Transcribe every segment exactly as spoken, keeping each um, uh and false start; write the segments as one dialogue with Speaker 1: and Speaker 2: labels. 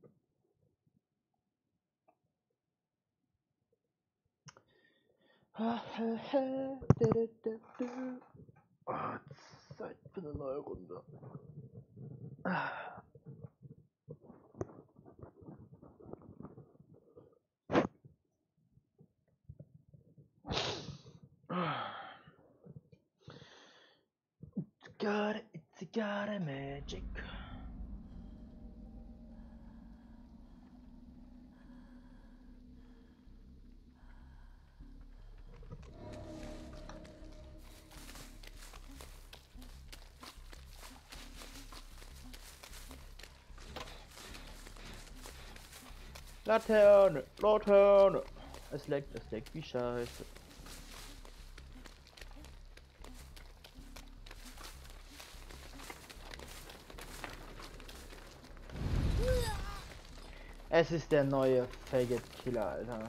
Speaker 1: Oh, Zeit für eine neue Runde. It's got it, it's got a magic. Laterne, Laterne. Es leckt, es leckt wie Scheiße. Es ist der neue Faggot Killer, Alter.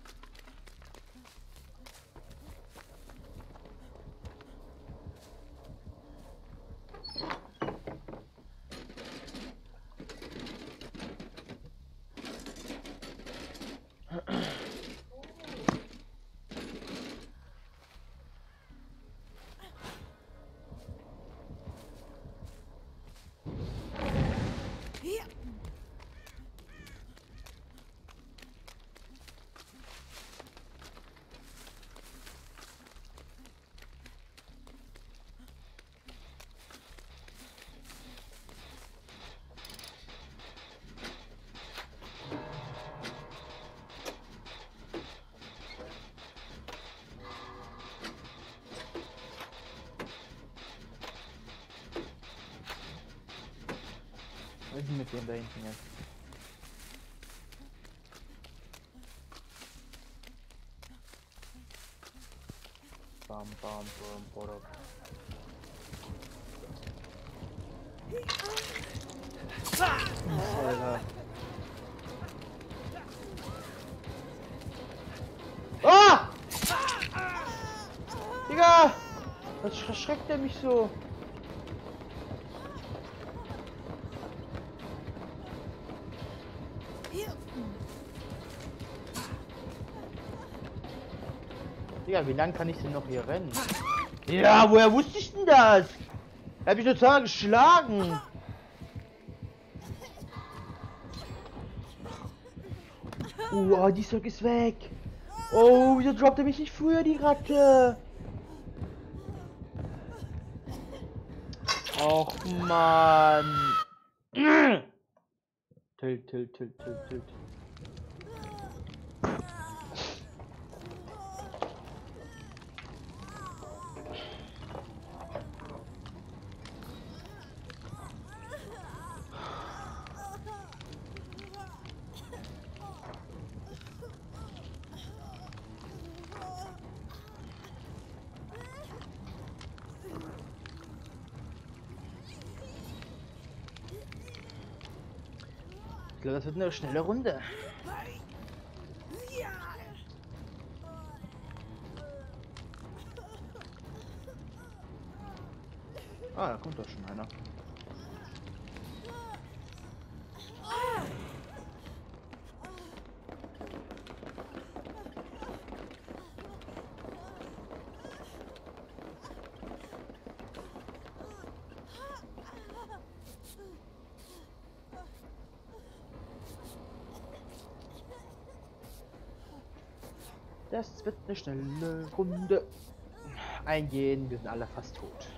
Speaker 1: Was ist mit dem da hinten jetzt? Bam, bam, bam, bam. Alter. Ah! Digga! Was verschreckt er mich so? Digga, wie lang kann ich denn noch hier rennen? Ja, woher wusste ich denn das? Er hat mich total geschlagen. Oh, die Stock ist weg. Oh, wieso droppt er mich nicht früher, die Ratte? Och, Mann. Tilt, tilt, tilt, tilt, tilt. Ich glaube, das wird eine schnelle Runde. Ah, da kommt doch schon einer. Das wird eine schnelle Runde. Eingehen, wir sind alle fast tot.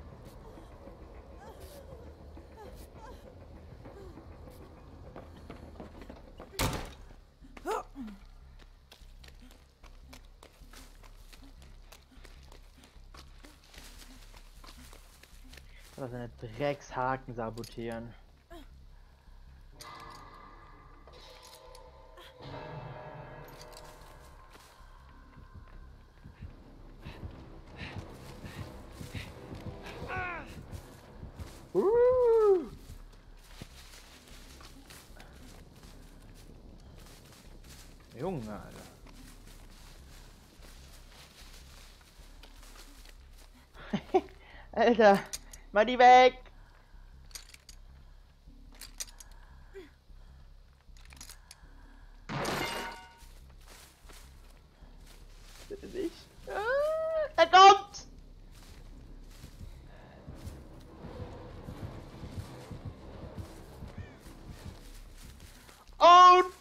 Speaker 1: Aber seine Dreckshaken sabotieren. Uh. Junge, Alter. Alter, mal die weg!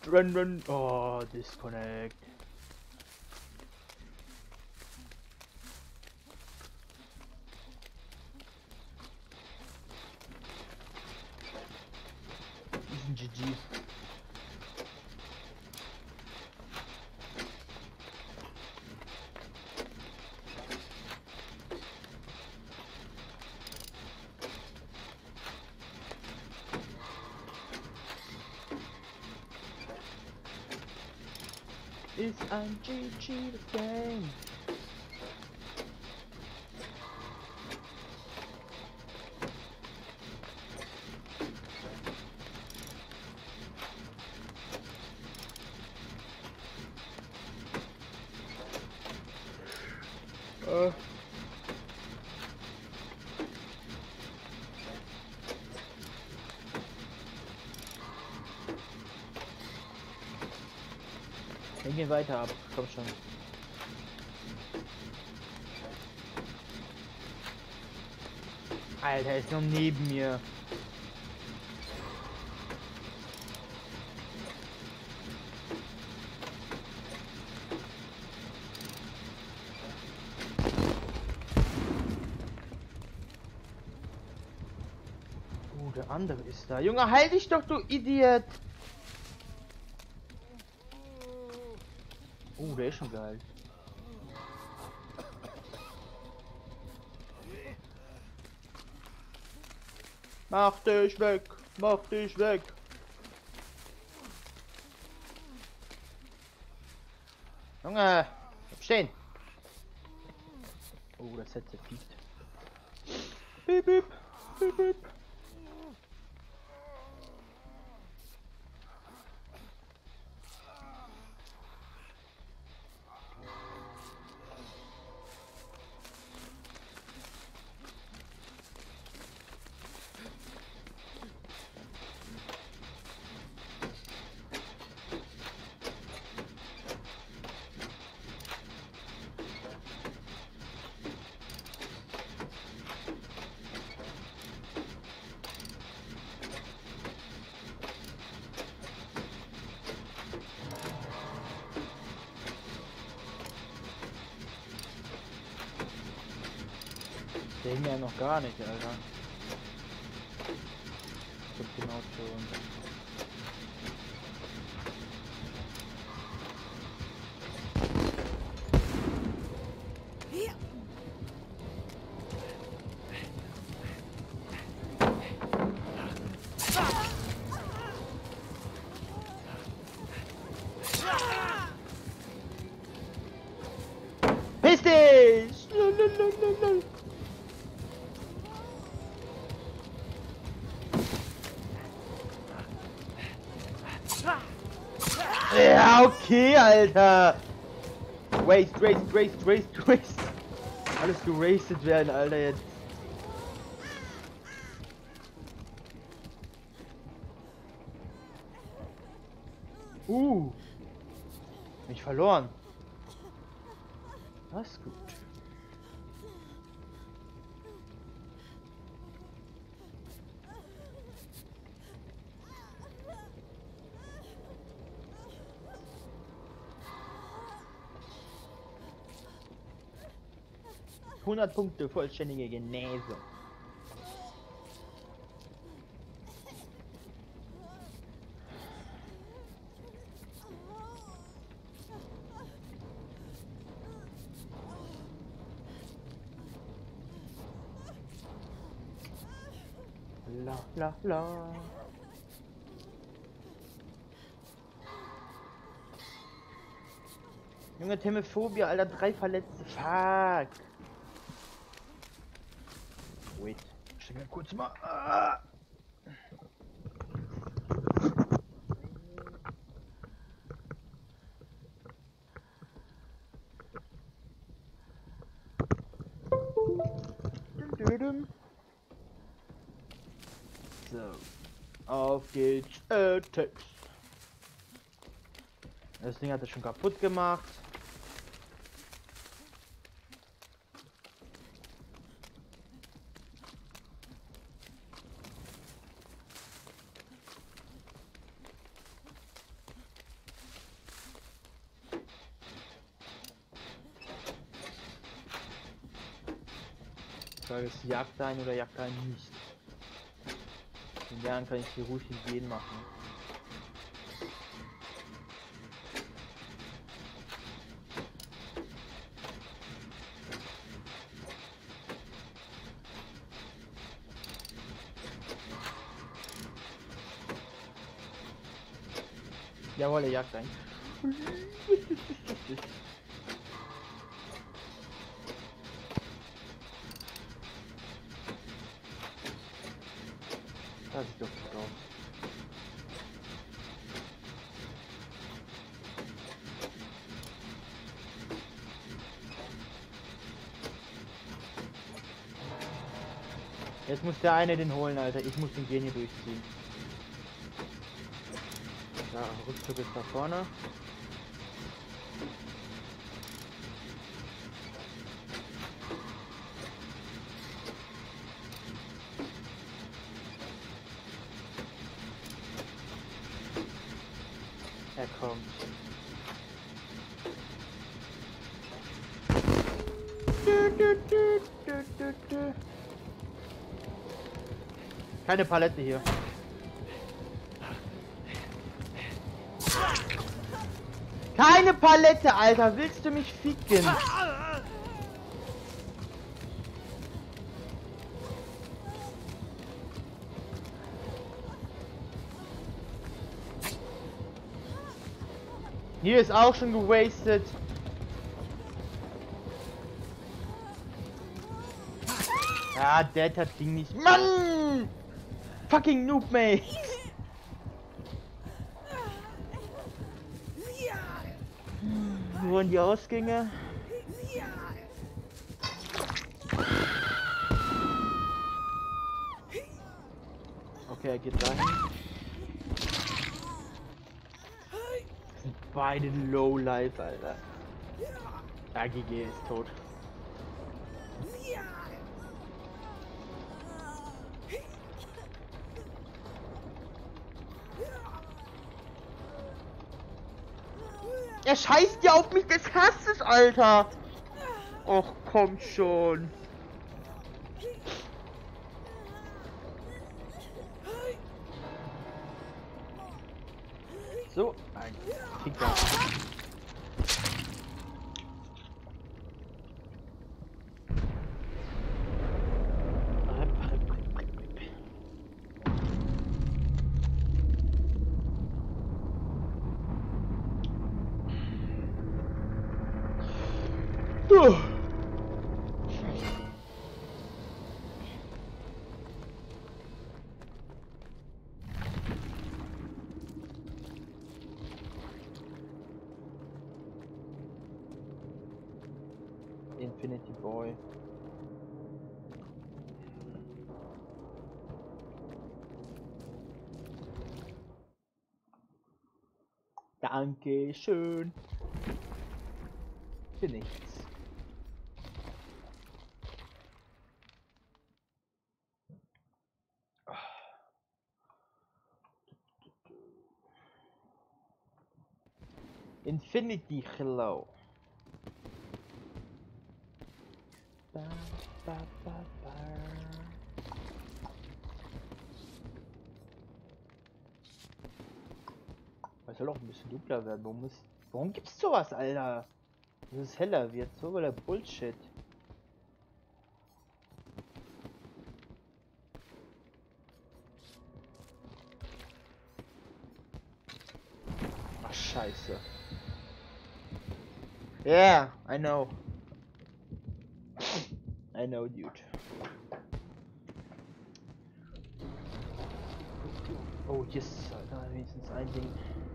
Speaker 1: Run, oh, disconnect. Ist ein G G. Ist ein G G das Game. Äh. Wir gehen weiter ab, komm schon. Alter, er ist noch neben mir. Oh, der andere ist da. Junge, halt dich doch, du Idiot! Oh, der ist schon geil. Mach dich weg! Mach dich weg! Junge! Bleib stehen! Oh, das Headset piept. Piep, piep, piep, piep. Der hing ja noch gar nicht, Alter. Kommt genau schon. Piss dich! Lalalala. Ja, okay, Alter. Waste, waste, waste, waste, waste. Alles gerastet werden, Alter, jetzt. Uh. Mich verloren. Das ist gut. hundert Punkte, vollständige Genese. La la la. Junge, Themephobie, Alter, drei Verletzte. Fuck. Wait, ich mir kurz mal. Ah. So, auf geht's. Äh, Text. Das Ding hat er schon kaputt gemacht. Frage ist, jagt er einen oder jagt er einen nicht? Den Jahren kann ich hier ruhig in jeden machen. Jawohl, er jagt einen. Das sieht doch gut aus. Jetzt muss der eine den holen, Alter. Ich muss den Genie durchziehen. Ja, Rückzug ist da vorne. Er kommt. Du, du, du, du, du, du. Keine Palette hier. Keine Palette, Alter. Willst du mich ficken? Hier ist auch schon gewastet. Ja, der hat Ding nicht. Mann! Fucking Noob, mate! Wo waren die Ausgänge? Okay, er geht dahin. Sind beide low life, Alter. A G G ist tot. Er scheißt ja auf mich des Hasses, Alter! Och, komm schon. So, ein Kicker. Uh. Infinity Boy. Danke schön. Für nichts. Infinity Hello. Ba, ba, ba, ba. Es soll auch ein bisschen dunkler werden. Warum, ist, warum gibt's sowas, Alter? Dass es heller wird, so weil der Bullshit. Ach, scheiße. Yeah, I know. I know, dude. Oh, yes, Alter, wenigstens ein Ding.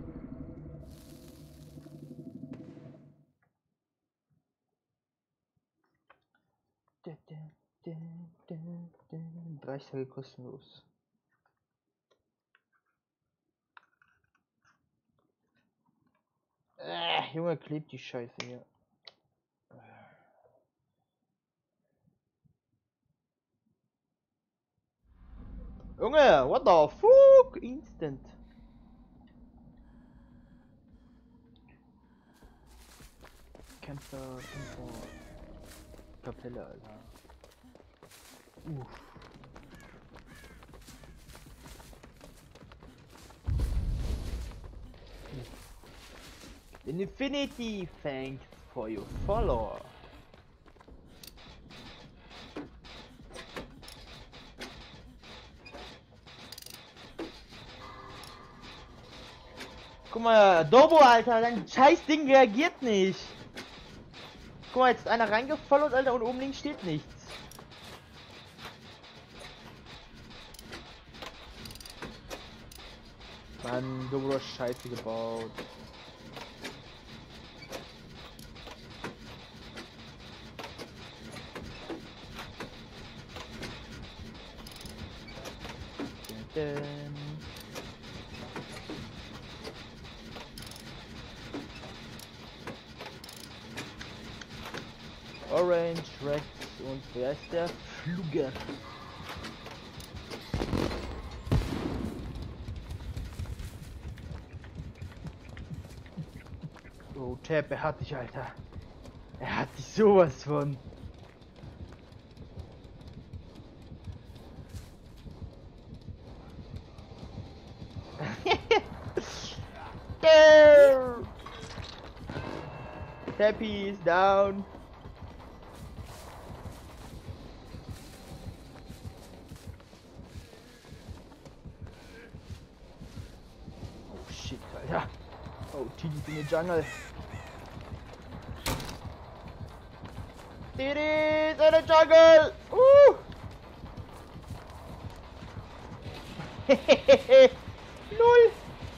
Speaker 1: dreißig Tage kostenlos. Äh, Junge, klebt die Scheiße hier. Junge, what the fuck? Instant. Kämpfer, Kämpfer. Kapelle, Alter. Uff. Infinity, thanks for your follow. Guck mal, Dobo, Alter, dein scheiß Ding reagiert nicht. Guck mal, jetzt ist einer reingefollowt, Alter, und oben links steht nichts. Mann, Dobo, du hast Scheiße gebaut. Dun. Orange, Rex und wer ist der? Fluger. Oh, Tab, er hat dich, Alter. Er hat dich sowas von. Tappy is down. Oh shit, Alter. Oh, Tini's in the jungle. Tini's in the jungle. Woo! Lol.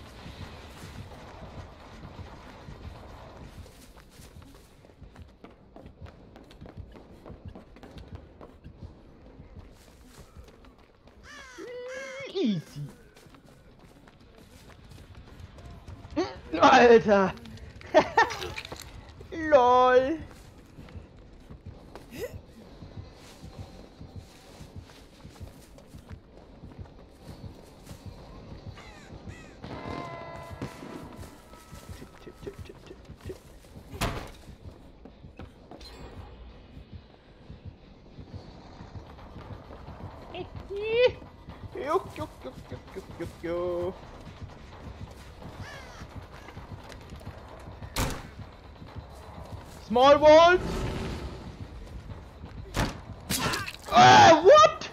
Speaker 1: Easy. Alter. Lol. Tipp, tipp, tipp, tipp, tipp, tipp. Juck, juck, juck, juck, juck, juck, juck. Small walls. Ah, what?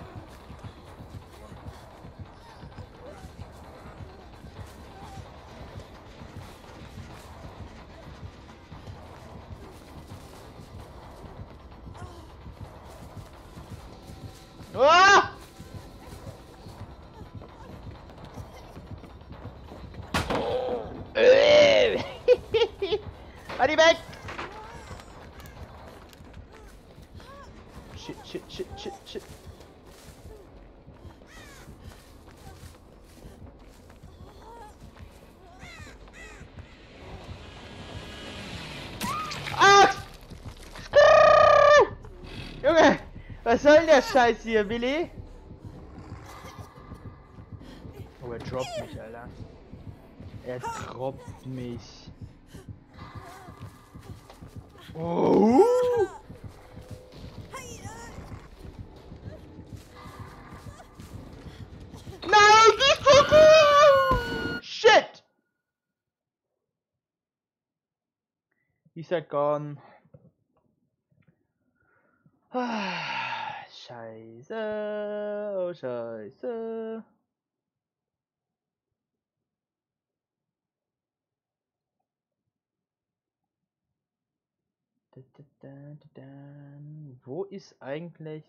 Speaker 1: Ah! Adi weg! Shit, shit, shit, shit, shit. Ah! Junge, was soll denn der Scheiß hier, Billy? Oh, er droppt mich, Alter. Er droppt mich. Oh! Nein, die Fucking! Shit! He's like gone. Ah, Scheiße, oh Scheiße. Da, da, da, da, da. Wo ist eigentlich...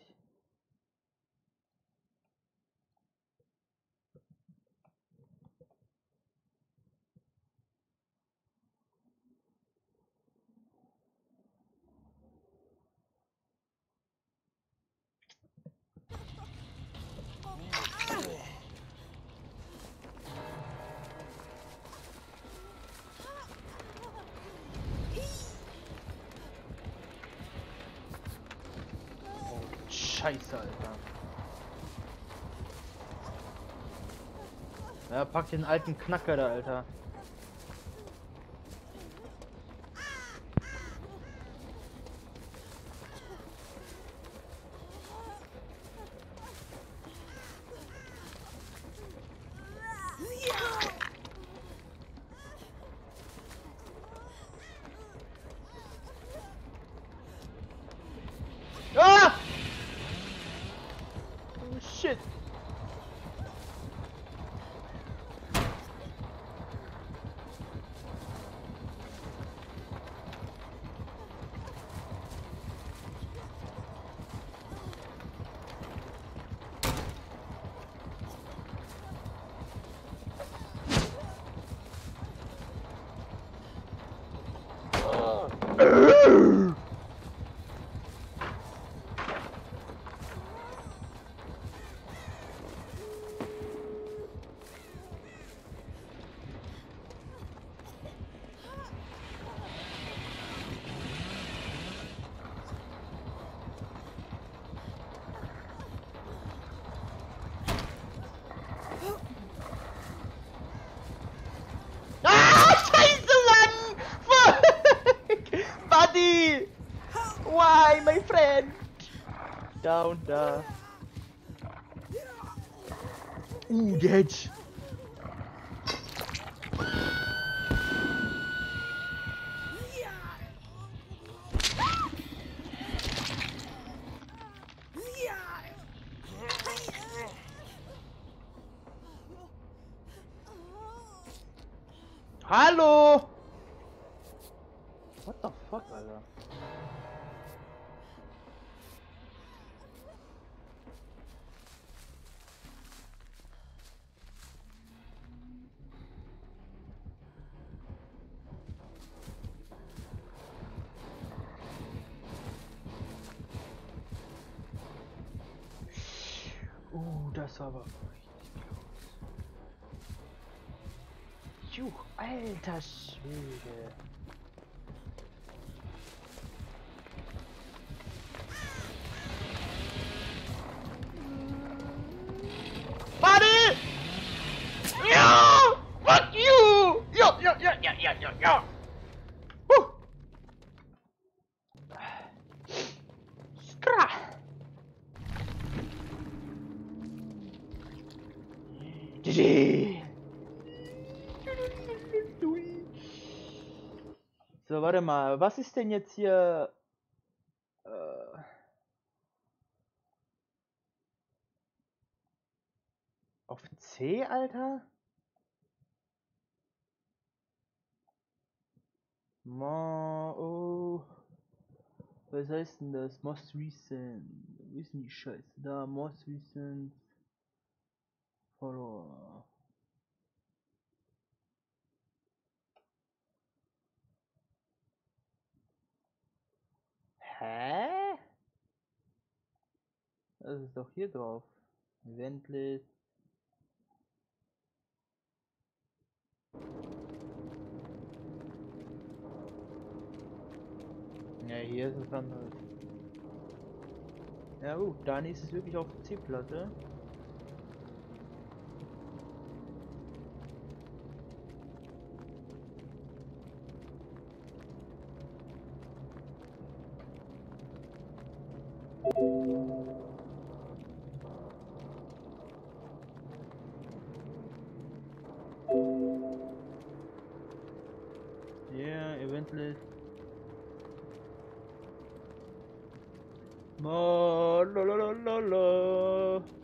Speaker 1: Scheiße, Alter. Ja, pack den alten Knacker da, Alter. da und da. Uh, die Hedge. Hallo! What the fuck, Alter? Uh, das war aber richtig close. Juch, alter Schwede. Buddy! Ja! Fuck you! Ja, ja, ja, ja, ja, ja, ja! Huh. Skra! G G! So, warte mal, was ist denn jetzt hier? Äh, auf C, Alter? Ma, oh. Was heißt denn das? Most recent. Wo ist denn die Scheiße? Da, most recent follower. Hä? Das ist doch hier drauf. Eventlist. Ja, hier ist es anders. Ja gut, dann ist es wirklich auf C-Platte. Ja, yeah, Eventlist. Ma, la, la, la, la, la.